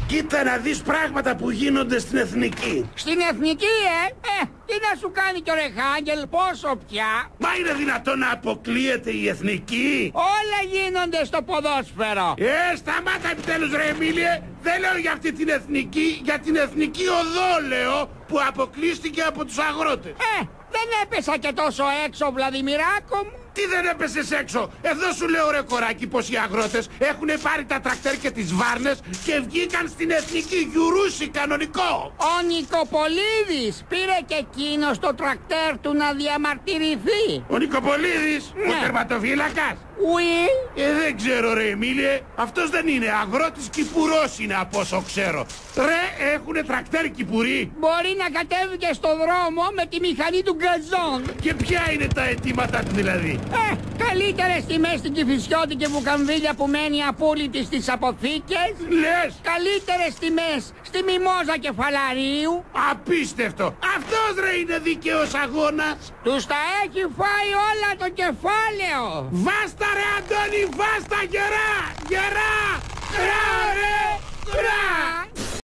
Κοίτα να δεις πράγματα που γίνονται στην εθνική. Στην εθνική, τι να σου κάνει κι ο Ρεχάγγελ, πόσο πια. Μα είναι δυνατόν να αποκλείεται η εθνική? Όλα γίνονται στο ποδόσφαιρο. Σταμάτα επιτέλους ρε Εμίλιε. Δεν λέω για αυτή την εθνική, για την εθνική οδό λέω, που αποκλείστηκε από τους αγρότες. Δεν έπεσα και τόσο έξω, Βλαδιμιράκο μου. Τι δεν έπεσες έξω? Εδώ σου λέω ρε κοράκι πως οι αγρότες έχουν πάρει τα τρακτέρ και τις βάρνες και βγήκαν στην εθνική γιουρούσι κανονικό. Ο Νικοπολίδης πήρε και εκείνος το τρακτέρ του να διαμαρτυρηθεί. Ο Νικοπολίδης, ο τερματοφύλακας. Oui. Δεν ξέρω ρε Εμίλιε, αυτός δεν είναι αγρότης, κυπουρός είναι από όσο ξέρω. Ρε, έχουνε τρακτέρ κυπουρί. Μπορεί να κατέβει και στο δρόμο με τη μηχανή του γκαζόν. Και ποια είναι τα αιτήματά του δηλαδή? Καλύτερες τιμές στην Κηφισιώτη και Βουκαμβίλια που μένει απόλυτη στις αποθήκες. Λες? Καλύτερες τιμές στη Μιμόζα Κεφαλαρίου. Απίστευτο. Αυτός ρε είναι δίκαιος αγώνας. Τους τα έχει φάει όλα το κεφάλαιο. Βάστα ρε Αντώνη, βάστα γερά.